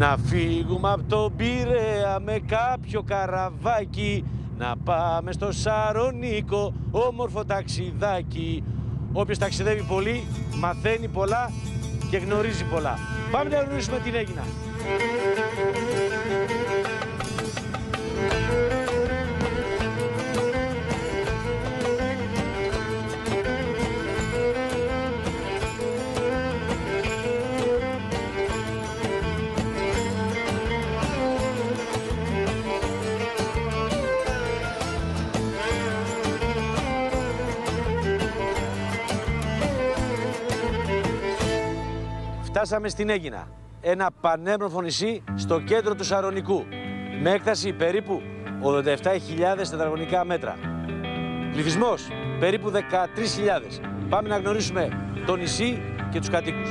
Να φύγουμε από τον Πειραιά με κάποιο καραβάκι, να πάμε στο Σαρονίκο, όμορφο ταξιδάκι. Όποιος ταξιδεύει πολύ, μαθαίνει πολλά και γνωρίζει πολλά. Πάμε να γνωρίσουμε την Αίγινα. Φτάσαμε στην Αίγινα, ένα πανέμορφο νησί στο κέντρο του Σαρονικού, με έκταση περίπου 87.000 τετραγωνικά μέτρα. Πληθυσμός περίπου 13.000. Πάμε να γνωρίσουμε το νησί και τους κατοίκους.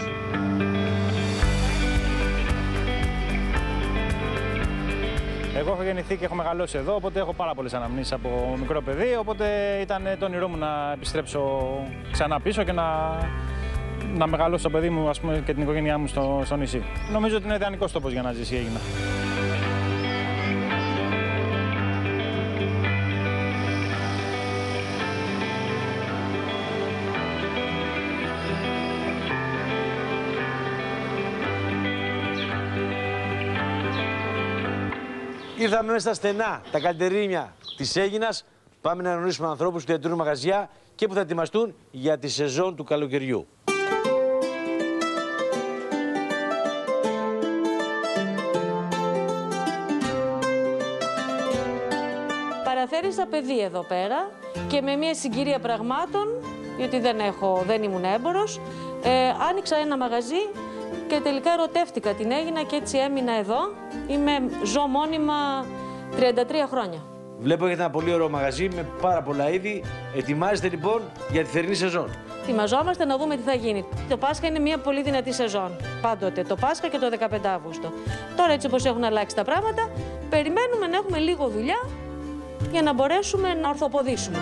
Εγώ έχω γεννηθεί και έχω μεγαλώσει εδώ, οπότε έχω πάρα πολλές αναμνήσεις από μικρό παιδί, οπότε ήταν το όνειρό μου να επιστρέψω ξανά πίσω και να μεγαλώσω το παιδί μου, ας πούμε, και την οικογένειά μου στο νησί. Νομίζω ότι είναι ιδανικός τόπος για να ζήσει η Αίγινα. Ήρθαμε μέσα στα στενά, τα καλυτερίμια της Αίγινας. Πάμε να γνωρίσουμε ανθρώπους που διατηρούν μαγαζιά και που θα ετοιμαστούν για τη σεζόν του καλοκαιριού. Παραθέρισα παιδί εδώ πέρα και με μια συγκυρία πραγμάτων, γιατί δεν ήμουν έμπορος, άνοιξα ένα μαγαζί και τελικά ερωτεύτηκα την Αίγινα και έτσι έμεινα εδώ. Ζω μόνιμα 33 χρόνια. Βλέπω έχετε ένα πολύ ωραίο μαγαζί με πάρα πολλά είδη. Ετοιμάζετε λοιπόν για τη θερινή σεζόν. Ετοιμαζόμαστε να δούμε τι θα γίνει. Το Πάσχα είναι μια πολύ δυνατή σεζόν. Πάντοτε το Πάσχα και το 15 Αύγουστο. Τώρα έτσι όπως έχουν αλλάξει τα πράγματα, περιμένουμε να έχουμε λίγο δουλειά για να μπορέσουμε να ορθοποδήσουμε.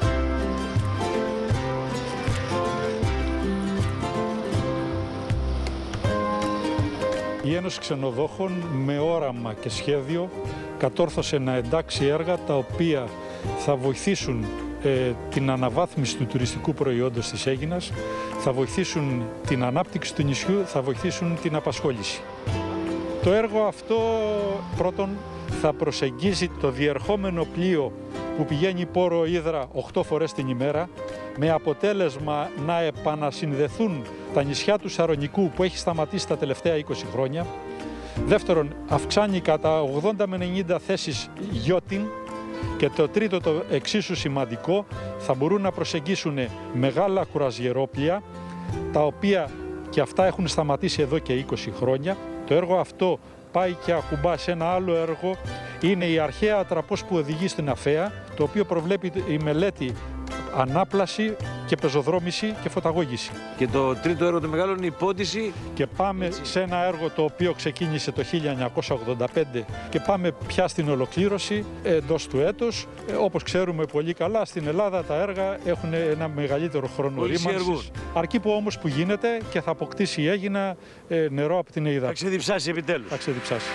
Η Ένωση Ξενοδόχων με όραμα και σχέδιο κατόρθωσε να εντάξει έργα τα οποία θα βοηθήσουν την αναβάθμιση του τουριστικού προϊόντος της Αίγινας, θα βοηθήσουν την ανάπτυξη του νησιού, θα βοηθήσουν την απασχόληση. Το έργο αυτό πρώτον θα προσεγγίζει το διερχόμενο πλοίο που πηγαίνει Πόρο Ύδρα 8 φορές την ημέρα, με αποτέλεσμα να επανασυνδεθούν τα νησιά του Σαρονικού που έχει σταματήσει τα τελευταία 20 χρόνια. Δεύτερον, αυξάνει κατά 80 με 90 θέσεις γιώτιν. Και το τρίτο, το εξίσου σημαντικό, θα μπορούν να προσεγγίσουν μεγάλα κουραζιερόπλια, τα οποία και αυτά έχουν σταματήσει εδώ και 20 χρόνια. Το έργο αυτό πάει και ακουμπά σε ένα άλλο έργο, είναι η αρχαία ατραπός που οδηγεί στην Αφαία, το οποίο προβλέπει η μελέτη ανάπλαση και πεζοδρόμηση και φωταγώγηση. Και το τρίτο έργο το μεγάλο είναι η πόντιση. Και πάμε σε ένα έργο το οποίο ξεκίνησε το 1985 και πάμε πια στην ολοκλήρωση εντός του έτους. Όπως ξέρουμε πολύ καλά, στην Ελλάδα τα έργα έχουν ένα μεγαλύτερο χρόνο ρήμανσης. Αρκεί που όμως που γίνεται και θα αποκτήσει η Αίγινα νερό από την Αίδα. Θα ξεδιψάσει επιτέλους. Θα ξεδιψάσει.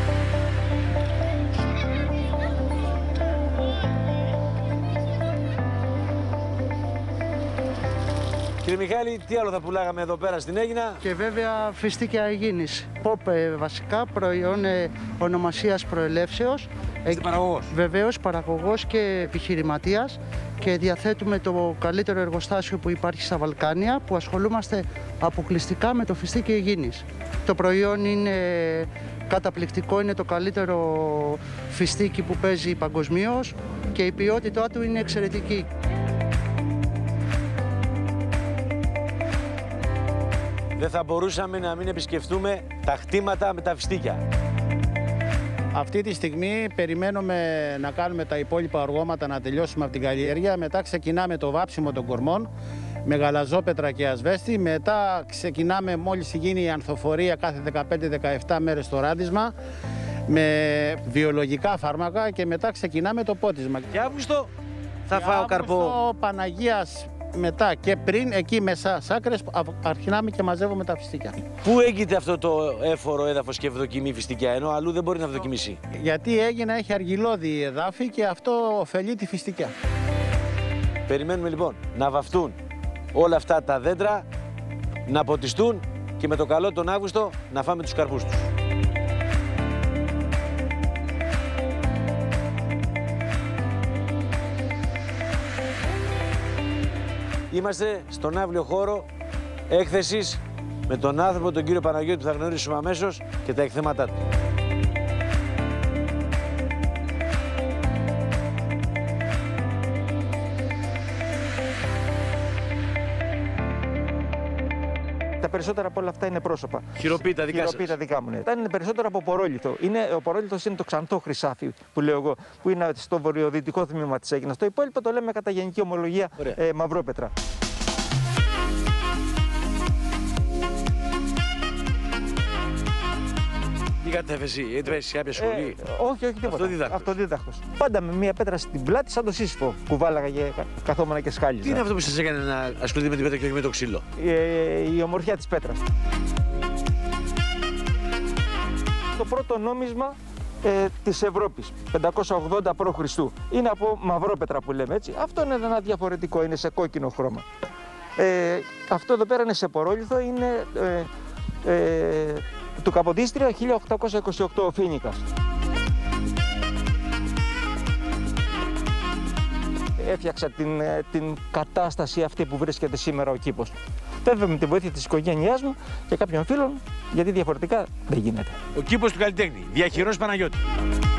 Κύριε Μιχάλη, τι άλλο θα πουλάγαμε εδώ πέρα στην Αίγινα? Και βέβαια φιστίκια Αιγίνης. Ποπ βασικά, προϊόν ονομασίας προελεύσεως. Είστε παραγωγός? Βεβαίως, παραγωγός και επιχειρηματίας και διαθέτουμε το καλύτερο εργοστάσιο που υπάρχει στα Βαλκάνια, που ασχολούμαστε αποκλειστικά με το φιστίκι Αιγίνης. Το προϊόν είναι καταπληκτικό, είναι το καλύτερο φιστίκι που παίζει παγκοσμίως και η ποιότητά του είναι εξαιρετική. Δεν θα μπορούσαμε να μην επισκεφτούμε τα χτήματα με τα φιστίκια. Αυτή τη στιγμή περιμένουμε να κάνουμε τα υπόλοιπα οργώματα, να τελειώσουμε από την καλλιέργεια. Μετά ξεκινάμε το βάψιμο των κορμών με γαλαζόπετρα και ασβέστη. Μετά ξεκινάμε, μόλις γίνει η ανθοφορία, κάθε 15-17 μέρες το ράντισμα με βιολογικά φάρμακα και μετά ξεκινάμε το πότισμα. Και Αύγουστο θα φάω καρπό. Παναγίας μετά και πριν, εκεί μέσα σάκρες, αρχινάμε και μαζεύουμε τα φιστίκια. Πού έγινε αυτό το έφορο έδαφος και ευδοκιμεί φιστικιά, ενώ αλλού δεν μπορεί να ευδοκιμήσει? Γιατί η Αίγινα έχει αργυλώδη εδάφη και αυτό ωφελεί τη φιστικιά. Περιμένουμε λοιπόν να βαφτούν όλα αυτά τα δέντρα, να ποτιστούν και με το καλό τον Αύγουστο να φάμε τους καρπούς τους. Είμαστε στον αύλιο χώρο έκθεσης με τον άνθρωπο, τον κύριο Παναγιώτη, που θα γνωρίσουμε αμέσως και τα εκθέματά του. Τα περισσότερα από όλα αυτά είναι πρόσωπα. Χειροποίητα δικά σας. Χειροποίητα δικά μου, ναι. Είναι περισσότερο από πορόλιθο. Ο πορόλιθος είναι το ξανθό χρυσάφι που λέω εγώ, που είναι στο βορειοδυτικό τμήμα της Αίγινας. Το υπόλοιπο το λέμε κατά γενική ομολογία μαυρόπετρα. Τι κατέφεση, έτρεχε κάποια σχολή? Όχι, τίποτα. Αυτοδίδακτος. Πάντα με μία πέτρα στην πλάτη, σαν το Σύσυφο, κουβάλαγα και καθόμουν και σκάλιζα. Τι είναι αυτό που σας έκανε να ασχοληθείτε με την πέτρα και όχι με το ξύλο? Η ομορφιά της πέτρας. Το πρώτο νόμισμα της Ευρώπης, 580 π.Χ. είναι από μαυρόπετρα που λέμε έτσι. Αυτό είναι ένα διαφορετικό, είναι σε κόκκινο χρώμα. Αυτό εδώ πέρα είναι σε πορόλιθο, είναι του Καποδίστρια 1828 ο Φίνικας. Έφτιαξα την κατάσταση αυτή που βρίσκεται σήμερα ο κήπος. Βέβαια με τη βοήθεια της οικογένειάς μου και κάποιων φίλων, γιατί διαφορετικά δεν γίνεται. Ο κήπος του καλλιτέχνη, διαχειρός Παναγιώτη.